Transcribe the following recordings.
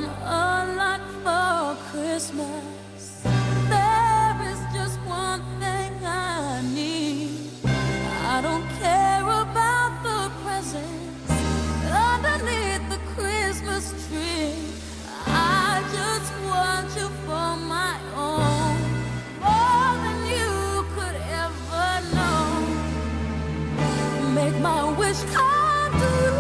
want a lot for Christmas. There is just one thing I need. I don't care about the presents underneath the Christmas tree. I just want you for my own, more than you could ever know. Make my wish come true.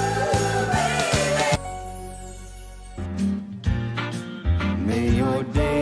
May your day